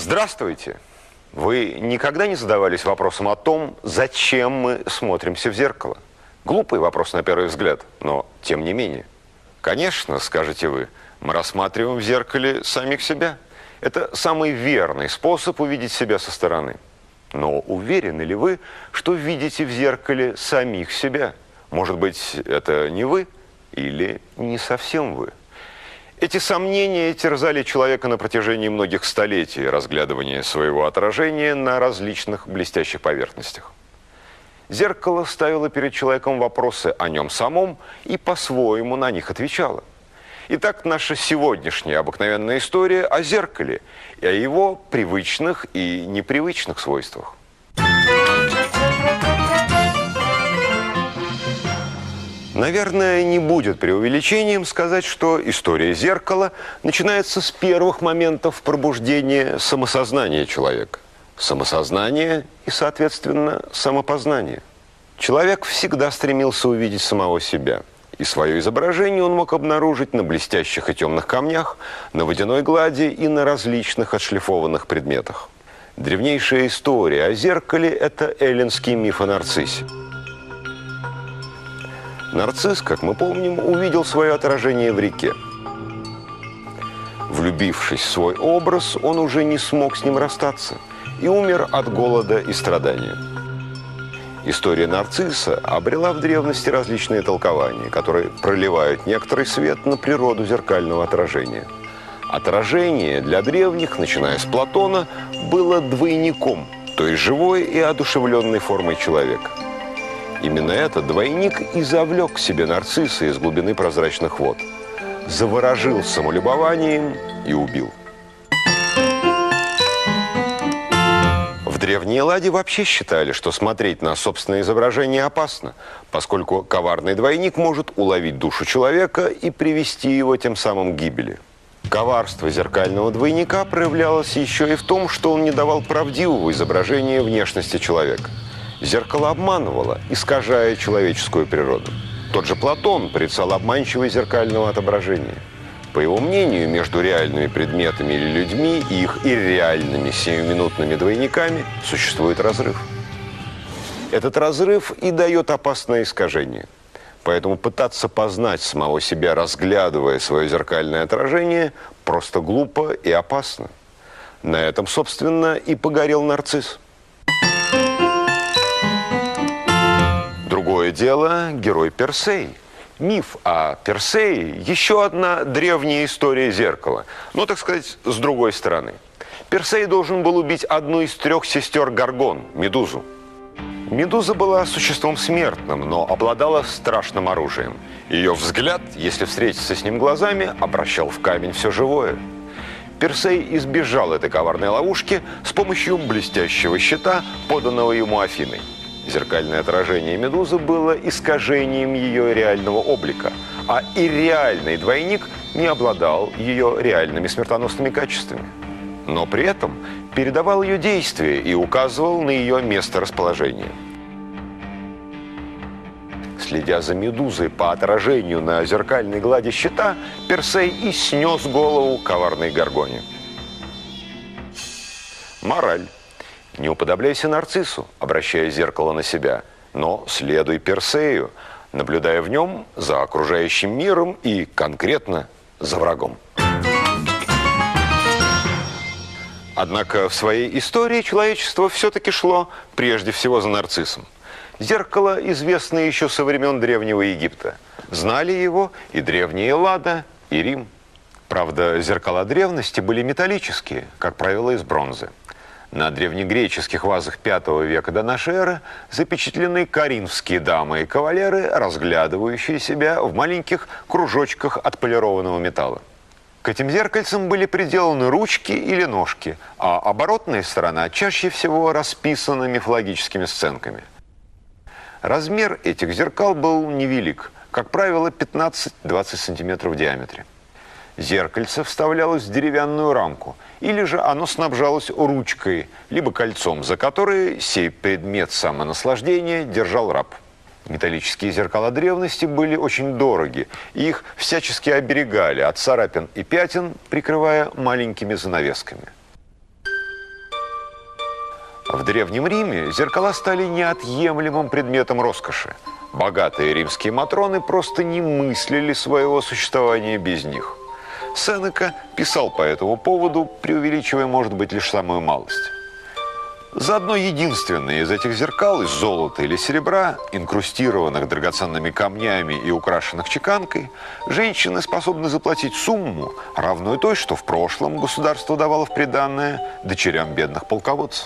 Здравствуйте! Вы никогда не задавались вопросом о том, зачем мы смотримся в зеркало? Глупый вопрос на первый взгляд, но тем не менее. Конечно, скажете вы, мы рассматриваем в зеркале самих себя. Это самый верный способ увидеть себя со стороны. Но уверены ли вы, что видите в зеркале самих себя? Может быть, это не вы или не совсем вы? Эти сомнения терзали человека на протяжении многих столетий разглядывания своего отражения на различных блестящих поверхностях. Зеркало ставило перед человеком вопросы о нем самом и по-своему на них отвечало. Итак, наша сегодняшняя обыкновенная история о зеркале и о его привычных и непривычных свойствах. Наверное, не будет преувеличением сказать, что история зеркала начинается с первых моментов пробуждения самосознания человека. Самосознание и, соответственно, самопознание. Человек всегда стремился увидеть самого себя. И свое изображение он мог обнаружить на блестящих и темных камнях, на водяной глади и на различных отшлифованных предметах. Древнейшая история о зеркале – это эллинский миф о Нарциссе. Нарцисс, как мы помним, увидел свое отражение в реке. Влюбившись в свой образ, он уже не смог с ним расстаться и умер от голода и страдания. История Нарцисса обрела в древности различные толкования, которые проливают некоторый свет на природу зеркального отражения. Отражение для древних, начиная с Платона, было двойником, то есть живой и одушевленной формой человека. Именно этот двойник и завлек к себе Нарцисса из глубины прозрачных вод, заворожил самолюбованием и убил. В древней Элладе вообще считали, что смотреть на собственное изображение опасно, поскольку коварный двойник может уловить душу человека и привести его тем самым к гибели. Коварство зеркального двойника проявлялось еще и в том, что он не давал правдивого изображения внешности человека. Зеркало обманывало, искажая человеческую природу. Тот же Платон порицал обманчивость зеркального отображения. По его мнению, между реальными предметами или людьми и их ирреальными сиюминутными двойниками существует разрыв. Этот разрыв и дает опасное искажение. Поэтому пытаться познать самого себя, разглядывая свое зеркальное отражение, просто глупо и опасно. На этом, собственно, и погорел Нарцисс. Другое дело – герой Персей. Миф о Персее – еще одна древняя история зеркала. Но, так сказать, с другой стороны. Персей должен был убить одну из 3 сестер Горгон – Медузу. Медуза была существом смертным, но обладала страшным оружием. Ее взгляд, если встретиться с ним глазами, обращал в камень все живое. Персей избежал этой коварной ловушки с помощью блестящего щита, поданного ему Афиной. Зеркальное отражение Медузы было искажением ее реального облика, а ирреальный двойник не обладал ее реальными смертоносными качествами. Но при этом передавал ее действия и указывал на ее месторасположение. Следя за Медузой по отражению на зеркальной глади щита, Персей и снес голову коварной Горгоне. Мораль. Не уподобляйся Нарциссу, обращая зеркало на себя, но следуй Персею, наблюдая в нем за окружающим миром и конкретно за врагом. Однако в своей истории человечество все-таки шло прежде всего за Нарциссом. Зеркало известно еще со времен Древнего Египта. Знали его и древняя Эллада, и Рим. Правда, зеркала древности были металлические, как правило, из бронзы. На древнегреческих вазах V века до нашей эры запечатлены коринфские дамы и кавалеры, разглядывающие себя в маленьких кружочках отполированного металла. К этим зеркальцам были приделаны ручки или ножки, а оборотная сторона чаще всего расписана мифологическими сценками. Размер этих зеркал был невелик, как правило, 15-20 сантиметров в диаметре. Зеркальце вставлялось в деревянную рамку, или же оно снабжалось ручкой, либо кольцом, за которые сей предмет самонаслаждения держал раб. Металлические зеркала древности были очень дороги, и их всячески оберегали от царапин и пятен, прикрывая маленькими занавесками. В Древнем Риме зеркала стали неотъемлемым предметом роскоши. Богатые римские матроны просто не мыслили своего существования без них. Сенека писал по этому поводу, преувеличивая, может быть, лишь самую малость. За одно единственное из этих зеркал, из золота или серебра, инкрустированных драгоценными камнями и украшенных чеканкой, женщины способны заплатить сумму, равную той, что в прошлом государство давало в приданое дочерям бедных полководцев.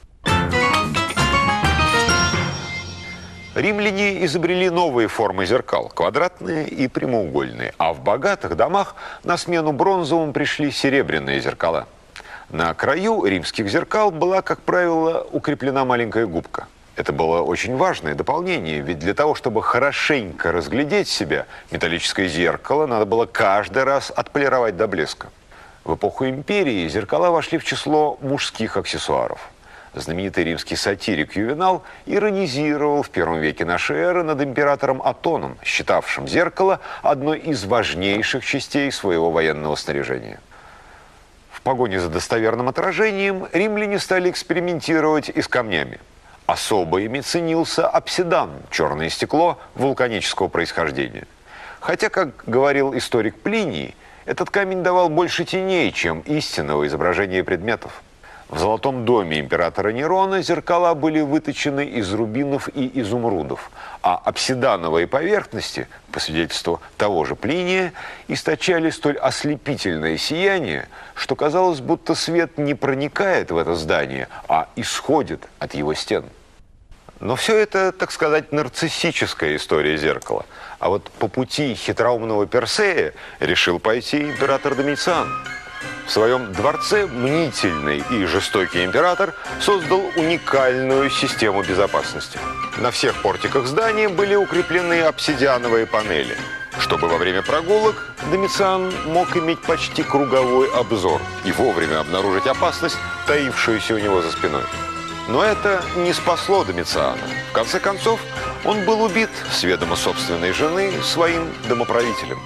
Римляне изобрели новые формы зеркал – квадратные и прямоугольные, а в богатых домах на смену бронзовым пришли серебряные зеркала. На краю римских зеркал была, как правило, укреплена маленькая губка. Это было очень важное дополнение, ведь для того, чтобы хорошенько разглядеть себя, металлическое зеркало надо было каждый раз отполировать до блеска. В эпоху империи зеркала вошли в число мужских аксессуаров. Знаменитый римский сатирик Ювенал иронизировал в первом веке нашей эры над императором Атоном, считавшим зеркало одной из важнейших частей своего военного снаряжения. В погоне за достоверным отражением римляне стали экспериментировать и с камнями. Особо ими ценился обсидан, черное стекло вулканического происхождения. Хотя, как говорил историк Плиний, этот камень давал больше теней, чем истинного изображения предметов. В Золотом доме императора Нерона зеркала были выточены из рубинов и изумрудов, а обсидановые поверхности, по свидетельству того же Плиния, источали столь ослепительное сияние, что казалось, будто свет не проникает в это здание, а исходит от его стен. Но все это, так сказать, нарциссическая история зеркала. А вот по пути хитроумного Персея решил пойти император Домициан. В своем дворце мнительный и жестокий император создал уникальную систему безопасности. На всех портиках здания были укреплены обсидиановые панели, чтобы во время прогулок Домициан мог иметь почти круговой обзор и вовремя обнаружить опасность, таившуюся у него за спиной. Но это не спасло Домициана. В конце концов, он был убит с ведома собственной жены своим домоправителем.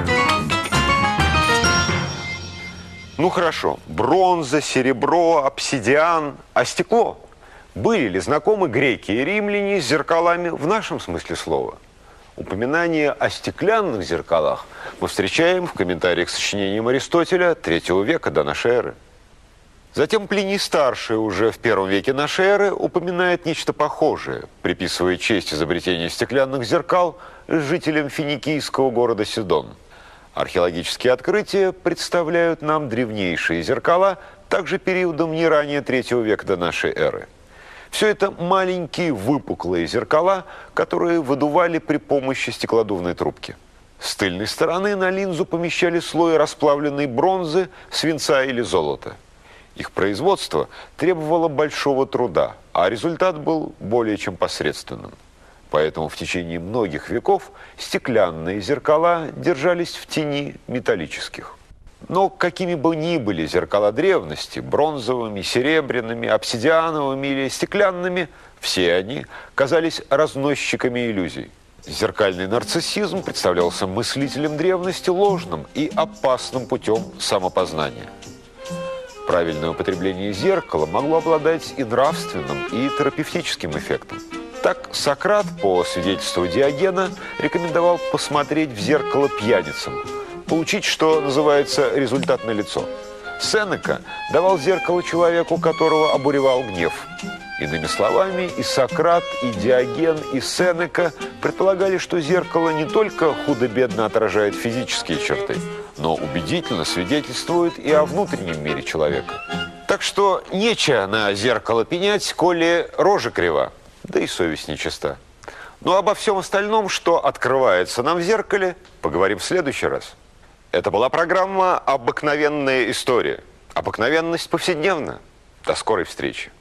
Ну хорошо, бронза, серебро, обсидиан, а стекло? Были ли знакомы греки и римляне с зеркалами в нашем смысле слова? Упоминание о стеклянных зеркалах мы встречаем в комментариях к сочинениям Аристотеля III века до нашей эры. Затем Плиний Старший уже в I веке нашей эры упоминает нечто похожее, приписывая честь изобретения стеклянных зеркал жителям финикийского города Сидон. Археологические открытия представляют нам древнейшие зеркала, также периодом не ранее III века до нашей эры. Все это маленькие выпуклые зеркала, которые выдували при помощи стеклодувной трубки. С тыльной стороны на линзу помещали слой расплавленной бронзы, свинца или золота. Их производство требовало большого труда, а результат был более чем посредственным. Поэтому в течение многих веков стеклянные зеркала держались в тени металлических. Но какими бы ни были зеркала древности, бронзовыми, серебряными, обсидиановыми или стеклянными, все они казались разносчиками иллюзий. Зеркальный нарциссизм представлялся мыслителям древности ложным и опасным путем самопознания. Правильное употребление зеркала могло обладать и нравственным, и терапевтическим эффектом. Так Сократ, по свидетельству Диогена, рекомендовал посмотреть в зеркало пьяницам, получить, что называется, результат налицо. Сенека давал зеркало человеку, которого обуревал гнев. Иными словами, и Сократ, и Диоген, и Сенека предполагали, что зеркало не только худо-бедно отражает физические черты, но убедительно свидетельствует и о внутреннем мире человека. Так что нечего на зеркало пенять, коли рожа крива. Да и совесть нечиста. Но обо всем остальном, что открывается нам в зеркале, поговорим в следующий раз. Это была программа «Обыкновенная история». Обыкновенность повседневна. До скорой встречи.